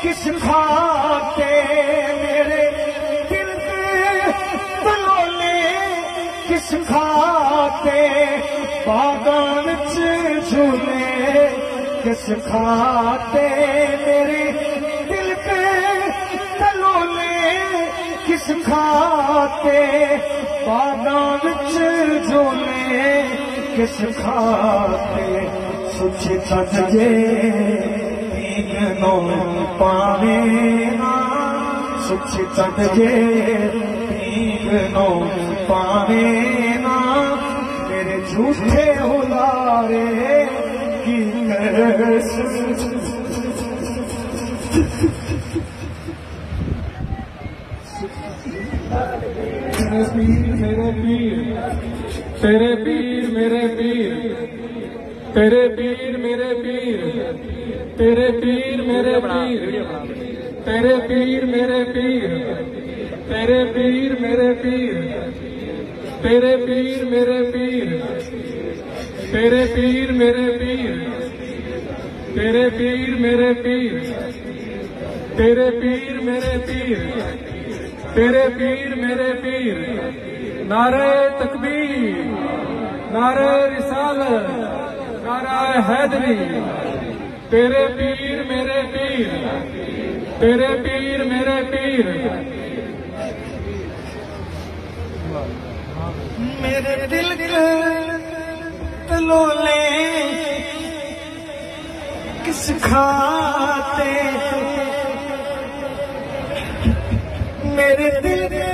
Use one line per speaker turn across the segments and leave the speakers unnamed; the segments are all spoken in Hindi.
किस खाते मेरे दिल के तलोले किस खाते बागान च झूले किस खाते मेरे दिल के तलोले किस खाते बागान च झूले किस खाते सुची सजे नो पावे ना सुची सजे नो पावे ना मेरे झूठे हुलारे की
मेरे पीर मेरे पीर तेरे पीर मेरे पीर तेरे पीर मेरे पीर तेरे पीर मेरे पीर तेरे पीर मेरे पीर तेरे पीर मेरे पीर तेरे पीर मेरे पीर तेरे पीर मेरे पीर तेरे पीर मेरे पीर तेरे पीर मेरे पीर नारे तकबीर नारे रिसालत नारे हैदरी तेरे पीर मेरे पीर तेरे पीर मेरे पीर
मेरे दिल के तलोले किस खाते मेरे दिल के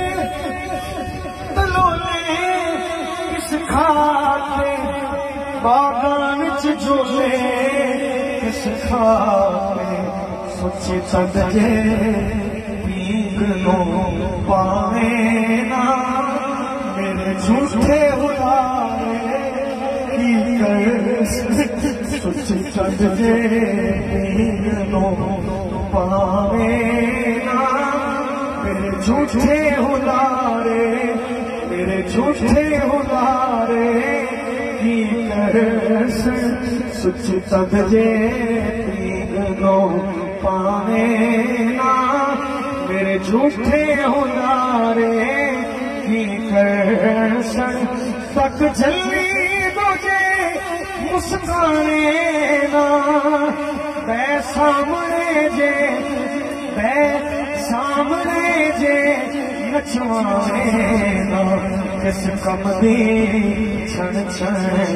तलोले किस खाते बागान च झूले किस खाते सुची सजे पीर नो पावे ना मेरे झूठे हुलारे की कर सुची सजे पीर नो पावे ना मेरे झूठे हुलारे मेरे झूठे हुलारे की कर सुची सजे पीर नो पावे ना मेरे झूठे हुलारे की कर तक झल्ली मुझे मुस्काने ना मैं सामने जे नचवाने ना किस कम दी क्षण क्षण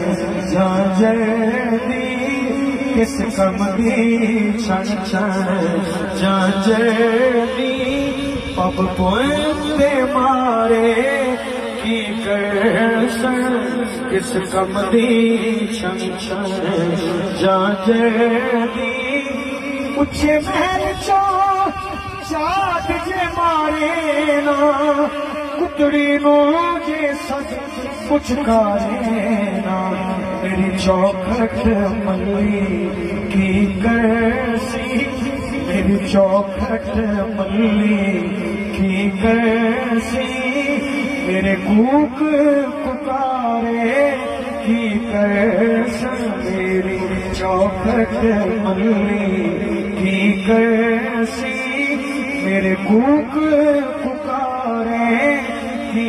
झांझरदी किस कम दी क्षण क्षण झांझरदी पब पोंदे मारे की कर किस कम दी क्षण क्षण झांझरदी उच्चे महल चो चाट जे मारे ना कुतड़ी नो जे सच कुछ कारे ना मेरी चौखट मल्ली की कैसी मेरी चौखट मल्ली की कैसी मेरे कूक पुकारे की कैसी मेरी चौखट मल्ली की कैसी मेरे कूक पुकारे की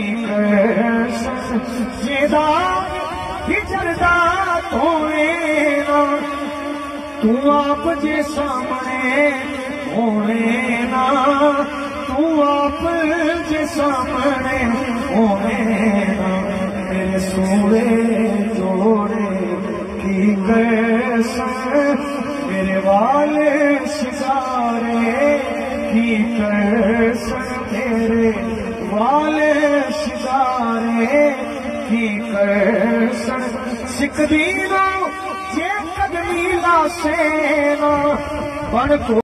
जेदा हिजरदा तोड़े ना तू आप जे सामने होने ना तू आप जे सामने होने ना मेरे सूरे जोड़े की कैसा मेरे वाले सितारे की कैसा मेरे वाले सितारे की कैसा सिकदीनो जे कदमी लासेना बन